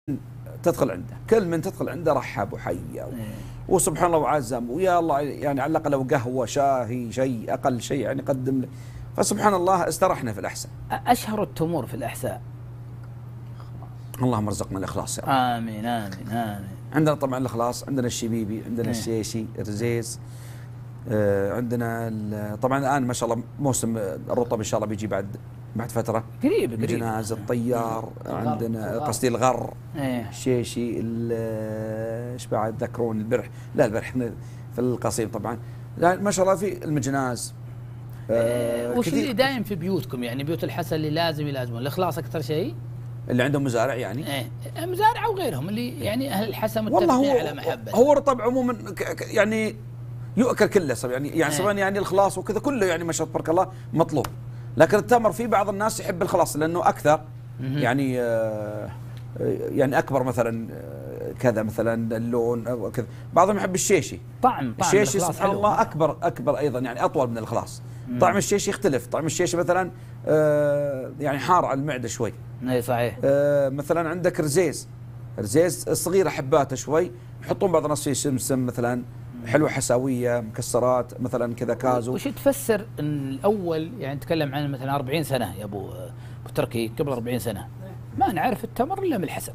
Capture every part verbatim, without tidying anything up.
تدخل عنده، كل من تدخل عنده رحب وحيا وسبحان الله وعزم ويا الله، يعني على الأقل لو قهوة شاهي شيء أقل شيء يعني قدم له، فسبحان الله استرحنا في الأحساء. أشهر التمور في الأحساء؟ اللهم ارزقنا الإخلاص يا رب. آمين آمين آمين. عندنا طبعا الإخلاص، عندنا الشبيبي، عندنا ايه. الشيشي، الرزيز، آه عندنا طبعا الآن ما شاء الله موسم الرطب إن شاء الله بيجي بعد بعد فترة قريب قريب. الجناز، الطيار، عندنا قصدي الغر، ايه. الشيشي، ايش بعد ذكرون، البرح، لا البرح في القصيم طبعا، ما شاء الله في المجناز. آه وش اللي دايم في بيوتكم، يعني بيوت الحسن اللي لازم يلازمون الإخلاص أكثر شيء؟ اللي عندهم مزارع يعني؟ ايه مزارع وغيرهم اللي يعني أهل الحسن متفقين على محبة. هو الرطب عموما يعني يؤكل كله يعني يعني سواء يعني الخلاص وكذا كله يعني ما شاء الله تبارك الله مطلوب، لكن التمر في بعض الناس يحب الخلاص لأنه أكثر يعني آه يعني أكبر مثلا كذا مثلا اللون أو كذا، بعضهم يحب الشيشي. طعم طعم الشيشي سبحان الله أكبر أكبر أيضا يعني أطول من الخلاص. مم. طعم الشيشي يختلف، طعم الشيشي مثلا آه يعني حار على المعدة شوي. اي صحيح. آه مثلا عندك رزيز، رزيز صغيرة حباته شوي، يحطون بعض الناس فيه سمسم مثلا، حلوة حساوية، مكسرات مثلا كذا كازو. وش تفسر ان الاول يعني نتكلم عن مثلا أربعين سنة يا ابو ابو تركي، قبل أربعين سنة ما نعرف التمر الا من الحسن.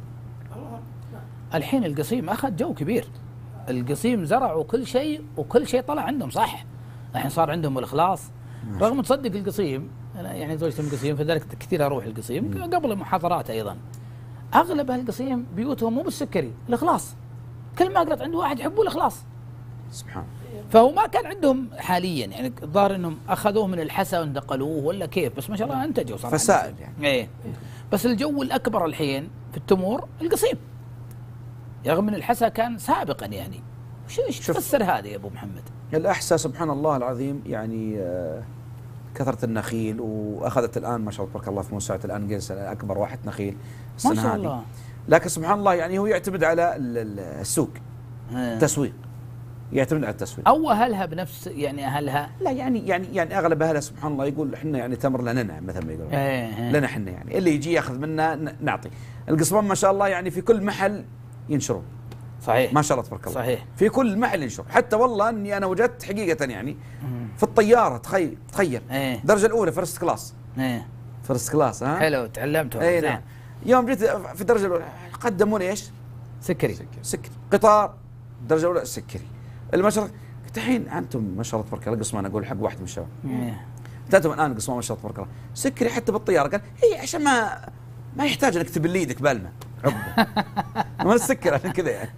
الحين القصيم اخذ جو كبير، القصيم زرعوا كل شيء وكل شيء طلع عندهم صح. الحين صار عندهم الاخلاص، رغم تصدق القصيم انا يعني زوجتي من القصيم فذلك كثير اروح القصيم قبل المحاضرات ايضا. اغلب القصيم بيوتهم مو بالسكري، الاخلاص. كل ما قرأت عنده واحد يحبوا الاخلاص. سبحان. فهو ما كان عندهم حاليا يعني الظاهر انهم اخذوه من الحسا ونقلوه ولا كيف، بس ما شاء الله انتجوا صار فسائل يعني. ايه بس الجو الاكبر الحين في التمور القصيم، رغم ان الحسا كان سابقا يعني. وش تفسر هذا يا ابو محمد؟ الاحساء سبحان الله العظيم يعني آه كثرة النخيل، واخذت الان ما شاء الله تبارك الله في موسوعة الان جنس اكبر واحد نخيل ما شاء الله. لكن سبحان الله يعني هو يعتمد على السوق، التسويق، يعتمد على التسويق. او اهلها بنفس يعني اهلها لا يعني يعني يعني اغلب اهلها سبحان الله يقول احنا يعني تمر لنا مثل ما يقولون. ايه لنا احنا يعني اللي يجي ياخذ منا نعطي. القصبان ما شاء الله يعني في كل محل ينشرون. صحيح ما شاء الله تبارك الله. صحيح. في كل محل ينشر، حتى والله اني انا وجدت حقيقة يعني في الطيارة، تخيل تخيل ايه. الدرجة الأولى فيرست كلاس. ايه فيرست كلاس ها؟ حلو تعلمته. اي نعم. يوم جيت في الدرجة الأولى قدموني ايش؟ سكري. سكري. قطار الدرجة الأولى سكري. المشرق الحين انتم ما شاء الله تبارك الله قسمان، اقول حق واحد من الشباب. ايه. انتم الان قسمان ما شاء الله تبارك الله سكري حتى بالطيارة، قال هي عشان ما ما يحتاج انك تبل ايدك بالماء عقبه. ما السكر عشان كذا يعني.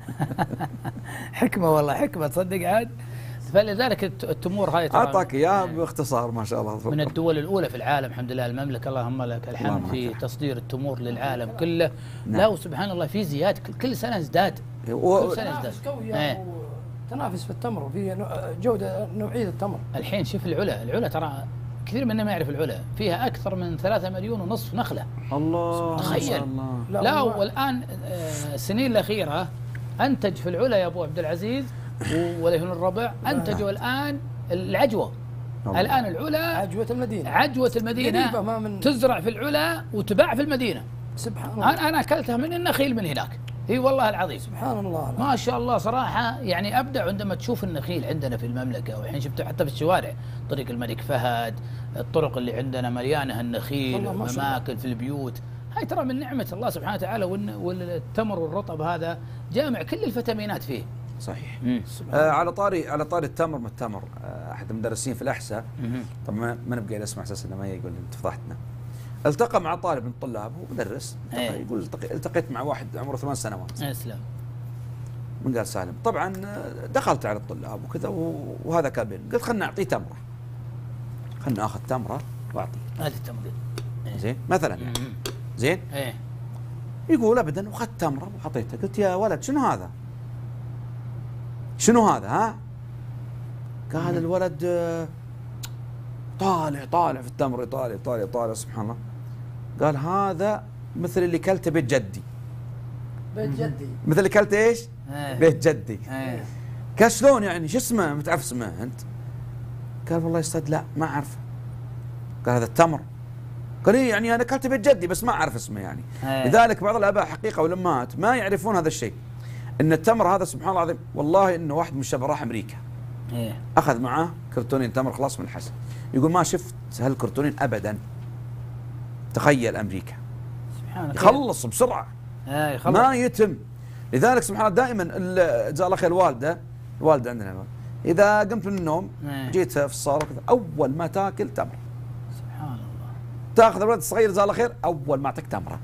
حكمة والله حكمة تصدق عاد. فلذلك التمور هاي اعطاك اياه باختصار ما شاء الله. من الدول الاولى في العالم الحمد لله، المملكه اللهم لك الحمد في تصدير التمور للعالم كله. نعم. لا وسبحان الله في زياده كل سنه ازداد. و... كل سنه ازداد ايه. تنافس في التمر وفي جوده نوعيه التمر. الحين شوف العلا، العلا ترى كثير منا ما يعرف العلا، فيها اكثر من ثلاثة مليون ونصف نخله. الله تخيل. الله. لا, لا والان السنين الاخيره انتج في العلا يا ابو عبد العزيز ولهن الربع انتجوا الان العجوه. الله. الان العلا عجوه المدينه، عجوه المدينه من تزرع في العلا وتباع في المدينه. سبحان الله. انا انا اكلتها من النخيل من هناك، اي والله العظيم. سبحان الله. ما شاء الله صراحه يعني ابدع عندما تشوف النخيل عندنا في المملكه، والحين شفته حتى في الشوارع، طريق الملك فهد، الطرق اللي عندنا مليانه النخيل ومماكل في البيوت. هاي ترى من نعمه الله سبحانه وتعالى، والتمر والرطب هذا جامع كل الفيتامينات فيه. صحيح. آه على طاري على طاري التمر ما التمر، آه احد المدرسين في الاحساء طبعا ما نبقى نسمع اساس انه ما يقول انت فضحتنا. التقى مع طالب من الطلاب، هو مدرس يقول التقيت مع واحد عمره ثمان سنوات. اسلم. من قال سالم طبعا دخلت على الطلاب وكذا وهذا كان بين، قلت خلنا نعطيه تمره. خلنا ناخذ تمره واعطيه. هذه التمره. زين مثلا يعني. زين؟ ايه. يقول ابدا، واخذت تمره وحطيتها، قلت يا ولد شنو هذا؟ شنو هذا ها؟ قال الولد طالع طالع في التمر، طالع طالع طالع سبحان الله. قال هذا مثل اللي كلته بيت جدي. بيت جدي. مثل اللي كلته ايش؟ ايه. بيت جدي. ايه. قال شلون يعني؟ شو اسمه؟ متعرف اسمه انت؟ قال والله يا استاذ لا ما اعرفه. قال هذا التمر. قال لي يعني انا اكلت بيت جدي بس ما اعرف اسمه يعني. ايه. لذلك بعض الاباء حقيقه والامهات ما يعرفون هذا الشيء، ان التمر هذا سبحان الله العظيم، والله انه واحد من الشباب راح امريكا ايه. اخذ معاه كرتونين تمر خلاص من الحسن، يقول ما شفت هالكرتونين ابدا. تخيل امريكا سبحان الله يخلص بسرعه. ايه يخلص. ما يتم. لذلك سبحان الله دائما جزاه الله خير الوالده، الوالده عندنا اذا قمت من النوم ايه. جيت في الصاله كذا اول ما تاكل تمر. سبحان الله. تاخذ الولد الصغير جزاه الله خير اول ما تعطيك تمره.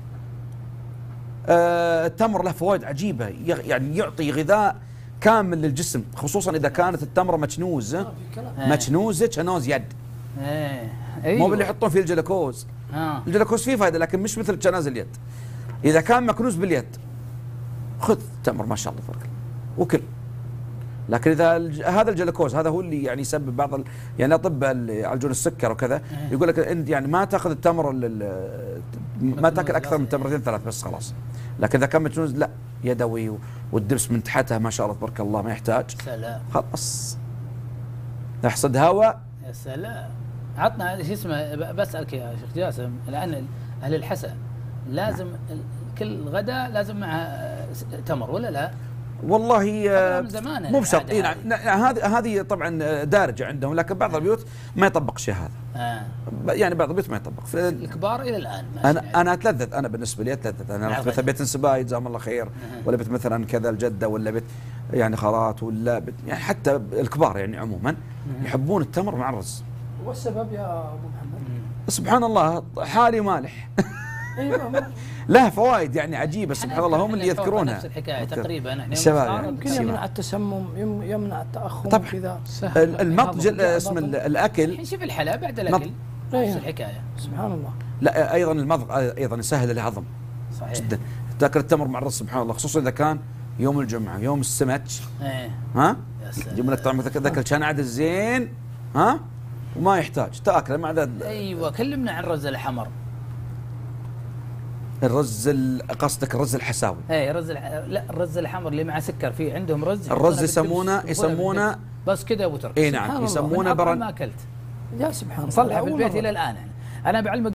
آه التمر له فوائد عجيبه، يعني يعطي غذاء كامل للجسم، خصوصا اذا كانت التمره مكنوزه. ايه. مكنوزه كنوز يد. ايه. ايوه. مو باللي يحطون فيه الجلوكوز. اه. الجلوكوز فيه فائده لكن مش مثل كناز اليد. اذا كان مكنوز باليد خذ تمر ما شاء الله تبارك الله وكل. لكن اذا الج- هذا الجلوكوز هذا هو اللي يعني يسبب بعض ال... يعني الاطباء اللي يعالجون السكر وكذا يقول لك انت يعني ما تاخذ التمر ال... ال- ما تاكل اكثر من تمرتين ثلاث بس خلاص. لكن اذا كان مكنوز لا يدوي و- والدبس من تحتها ما شاء الله تبارك الله ما يحتاج. سلام. خلاص احصد هواء. يا سلام. عطنا شو اسمه، ب- بسألك يا شيخ جاسم، الآن أهل الحسا لازم ال- كل غداء لازم معها س- تمر ولا لا؟ والله آه، من زمان مو بشرط. العادة إيه نعم. هذه. نعم، هذه هذه طبعا دارجه عندهم، لكن بعض البيوت ما يطبق شيء هذا. آه. يعني بعض البيوت ما يطبق. ف- الكبار إلى الآن ماشي انا يعني. انا اتلذذ، انا بالنسبه لي اتلذذ. انا مع رحت مثلا الغداء. بيت انسباي جزاهم الله خير، ولا بيت مثلا كذا الجده، ولا بيت يعني خالات، ولا بيت يعني حتى الكبار يعني عموما يحبون التمر مع الرز. والسبب يا ابو محمد؟ سبحان الله حالي مالح. ايوه ما- له فوائد يعني عجيبه إحنا- سبحان الله، هم إحنا اللي نحوط يذكرونها. نفس الحكاية تقريبا احنا يوم الشباب صار يعني. يمكن سيما. يمنع التسمم، يم- يمنع التأخم طبعا. كذا. ال- المضج ال- اسم ال- الاكل. الحين شوف الحلا بعد الأكل مض- إيه. نفس الحكاية. سبحان الله. لا ايضا المضغ ايضا يسهل الهضم صحيح. جدا. تاكل التمر مع الرز سبحان الله، خصوصا اذا كان يوم الجمعه يوم السمك. ايه. ها يا سلام. يجيب لك طعم مثل ذاك كان عدد زين، ها وما يحتاج تاكله مع ذا ايوه كلمنا عن الرز الحمر. الرز ال- قصدك الرز الحساوي. ايه رز الح... لا الرز الحمر اللي مع سكر، فيه عندهم رز الرز يحطونه يسمونه بالدبس، يحطونه يسمونه بالدبس. بس كذا ابو تركي. اي سبحان نعم الله. يسمونه من أطعم برن. ما اكلت يا سبحان الله. نصلحه في أول البيت مرة. الى الان. انا بعلمك